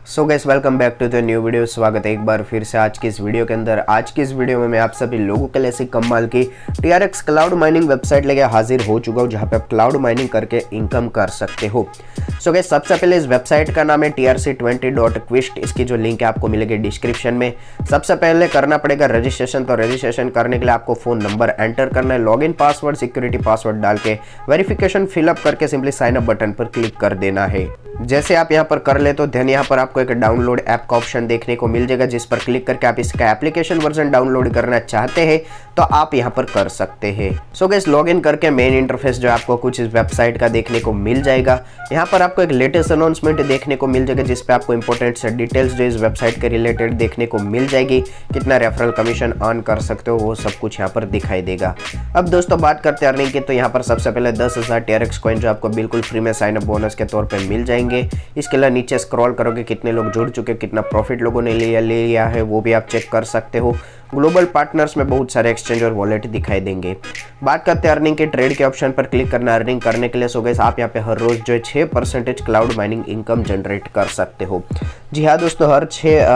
So guys welcome back to the new video. स्वागत है एक बार फिर से आज की इस वीडियो के अंदर। आज की इस वीडियो में मैं आप सभी लोगों के लिए ऐसी कमाल की TRX क्लाउड माइनिंग वेबसाइट लेके हाजिर हो चुका हूँ, जहाँ पे आप क्लाउड माइनिंग करके इनकम कर सकते हो। सो गाइस सबसे पहले इस वेबसाइट का नाम है trc20.quist। इसकी जो लिंक है आपको मिलेगी डिस्क्रिप्शन में। सबसे पहले करना पड़ेगा रजिस्ट्रेशन। तो रजिस्ट्रेशन करने के लिए आपको फ़ोन नंबर एंटर करना है, लॉगिन पासवर्ड सिक्योरिटी पासवर्ड डाल के वेरिफिकेशन फिलअप करके सिंपली साइन अप बटन पर क्लिक कर देना है। जैसे आप यहाँ पर कर ले तो देन यहाँ पर आपको एक डाउनलोड ऐप का ऑप्शन देखने को मिल जाएगा, जिस पर क्लिक करके आप इसका एप्लीकेशन वर्जन डाउनलोड करना चाहते हैं तो आप यहाँ पर कर सकते हैं। सो गाइस लॉगिन करके मेन इंटरफेस जो आपको कुछ इस वेबसाइट का देखने को मिल जाएगा। यहाँ पर आपको एक लेटेस्ट अनाउंसमेंट देखने को मिल जाएगा, जिस पे आपको इंपॉर्टेंट से डिटेल्स जो इस वेबसाइट के रिलेटेड देखने को मिल जाएगी। कितना रेफरल कमीशन अर्न कर सकते हो वो सब कुछ यहाँ पर दिखाई देगा। अब दोस्तों बात करते हैं अर्निंग की, तो यहाँ पर सबसे पहले 10,000 TRX कॉइन जो आपको बिल्कुल फ्री में साइन अप बोनस के तौर पर मिल जाएंगे। इसके अलावा नीचे स्क्रॉल करोगे कितने लोग जुड़ चुके, कितना प्रॉफिट लोगों ने ले लिया है वो भी आप चेक कर सकते हो। ग्लोबल पार्टनर्स में बहुत सारे एक्सचेंज और वॉलेट दिखाई देंगे। बात करते हैं अर्निंग के, ट्रेड के ऑप्शन पर क्लिक करना अर्निंग करने के लिए। सो गाइस आप यहाँ पे हर रोज जो है 6% क्लाउड माइनिंग इनकम जनरेट कर सकते हो। जी हाँ दोस्तों, हर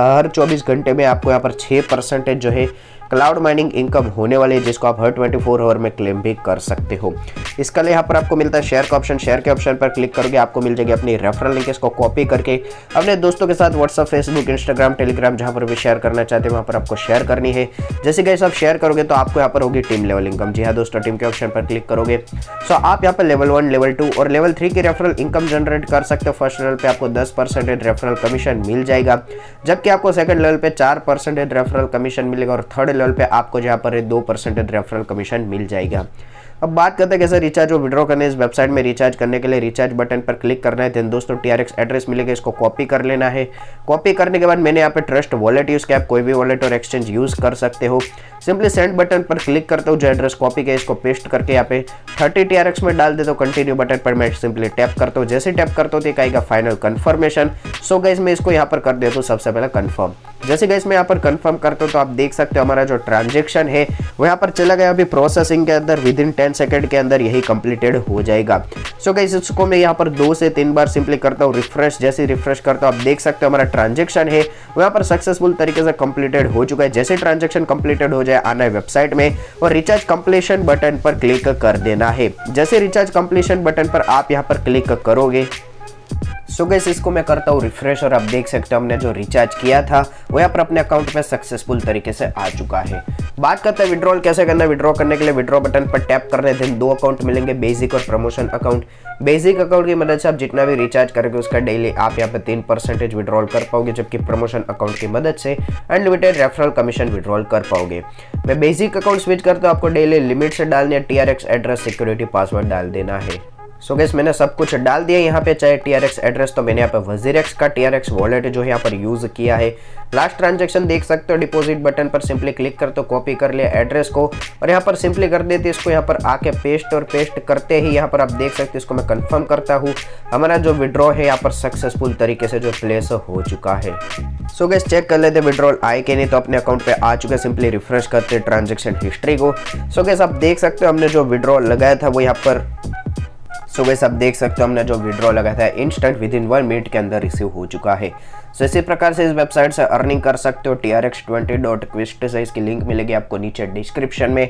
24 घंटे में आपको यहाँ पर 6% जो है क्लाउड माइनिंग इनकम होने वाली है, जिसको आप हर 24 आवर में क्लेम भी कर सकते हो। इसके लिए यहाँ पर आपको मिलता है शेयर का ऑप्शन। शेयर के ऑप्शन पर क्लिक करोगे आपको मिल जाएगी अपनी रेफरल लिंक। इसको कॉपी करके अपने दोस्तों के साथ व्हाट्सअप फेसबुक इंस्टाग्राम टेलीग्राम जहाँ पर भी शेयर करना चाहते हैं वहाँ पर आपको शेयर करनी है। जैसे गाइस आप शेयर करोगे तो आपको यहाँ पर होगी टीम लेवल इनकम। जी हाँ दोस्तों, टीम के ऑप्शन पर क्लिक करोगे सो आप यहाँ पर लेवल 1 लेवल 2 और लेवल 3 की रेफरल इनकम जनरेट कर सकते हो। फर्स्ट लेवल पे आपको 10% रेफरल कमीशन मिल जाएगा, जबकि आपको सेकंड लेवल पे 4% रेफरल कमीशन मिलेगा और थर्ड लेवल पे आपको जहाँ पर 2% रेफरल कमीशन मिल जाएगा। अब बात करते हैं कैसे रिचार्ज और विड्रॉ करने। इस वेबसाइट में रिचार्ज करने के लिए रिचार्ज बटन पर क्लिक करना है। देन दोस्तों TRX एड्रेस मिलेगा, इसको कॉपी कर लेना है। कॉपी करने के बाद मैंने यहाँ पे ट्रस्ट वॉलेट यूज़ किया, आप कोई भी वॉलेट और एक्सचेंज यूज़ कर सकते हो। सिंपली सेंड बटन पर क्लिक करते हो, जो एड्रेस कॉपी किया इसको पेस्ट करके यहाँ पे 30 TRX में डाल देते हो। कंटिन्यू बटन पर मैं सिंपली टैप करता हूँ। जैसे टैप करता हूँ तो कहेगा फाइनल कंफर्मेशन। सो गाइस मैं इसको यहाँ पर कर देता हूँ सबसे पहले कंफर्म। जैसे गाइस मैं यहाँ पर कंफर्म करता हूँ तो आप देख सकते हो हमारा जो ट्रांजेक्शन है वो यहाँ पर चला गया। अभी प्रोसेसिंग के अंदर विद इन 10 सेकंड के अंदर यही कंप्लीटेड हो जाएगा। सो गाइस इसको मैं यहाँ पर 2 से 3 बार सिंपली करता हूँ रिफ्रेश। जैसे रिफ्रेश करता हूँ आप देख सकते हो हमारा ट्रांजेक्शन है वो यहाँ पर सक्सेसफुल तरीके से कंप्लीटेड हो चुका है। जैसे ट्रांजेक्शन कंप्लीटेड हो जाए आना है वेबसाइट में और रिचार्ज कंप्लीशन बटन पर क्लिक कर देना है। जैसे रिचार्ज कंप्लीशन बटन पर आप यहाँ पर क्लिक करोगे सो गाइस इसको मैं करता हूँ रिफ्रेश और आप देख सकते हो हमने जो रिचार्ज किया था वो यहाँ पर अपने अकाउंट में सक्सेसफुल तरीके से आ चुका है। बात करते हैं विड्रॉल कैसे करना है। विड्रॉ करने के लिए विड्रॉ बटन पर टैप करने देन 2 अकाउंट मिलेंगे, बेसिक और प्रमोशन अकाउंट। बेसिक अकाउंट की मदद से आप जितना भी रिचार्ज करोगे उसका डेली आप यहाँ पे 3% विड्रॉल कर पाओगे, जबकि प्रमोशन अकाउंट की मदद से अनलिमिटेड रेफरल कमीशन विड्रॉल कर पाओगे। मैं बेसिक अकाउंट स्विच करता हूँ, आपको डेली लिमिट से डालनी है, TRX एड्रेस सिक्योरिटी पासवर्ड डाल देना है। सो गाइस मैंने सब कुछ डाल दिया यहाँ पे, चाहे TRX एड्रेस तो मैंने यहाँ पे WazirX का TRX वॉलेट जो है यहाँ पर यूज किया है। लास्ट ट्रांजैक्शन देख सकते हो, डिपॉजिट बटन पर सिंपली क्लिक करते हो, कॉपी कर लिया एड्रेस को और यहाँ पर सिंपली कर देते इसको यहाँ पर आके पेस्ट और पेस्ट करते ही यहाँ पर आप देख सकते हो इसको मैं कंफर्म करता हूँ। हमारा जो विड्रॉ है यहाँ पर सक्सेसफुल तरीके से जो प्लेस हो चुका है। सो गाइस चेक कर लेते विड्रॉल आए कि नहीं, तो अपने अकाउंट पे आ चुके। सिंपली रिफ्रेश करते ट्रांजेक्शन हिस्ट्री को। सो गाइस आप देख सकते हो हमने जो विड्रॉ लगाया था वो यहाँ पर सो गाइस आप देख सकते हो हमने जो विड्रॉ लगाया था इंस्टेंट विद इन 1 मिनट के अंदर रिसीव हो चुका है। सो इसी प्रकार से इस वेबसाइट से अर्निंग कर सकते हो TRX20.quist से। इसकी लिंक मिलेगी आपको नीचे डिस्क्रिप्शन में।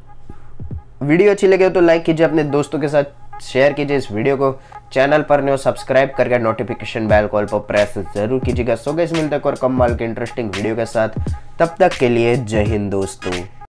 वीडियो अच्छी लगे तो लाइक कीजिए, अपने दोस्तों के साथ शेयर कीजिए इस वीडियो को। चैनल पर नहीं हो सब्सक्राइब करके नोटिफिकेशन बेल कॉल पर प्रेस जरूर कीजिएगा। सो गाइस मिलते हैं और कमाल के इंटरेस्टिंग वीडियो के साथ, तब तक के लिए जय हिंद दोस्तों।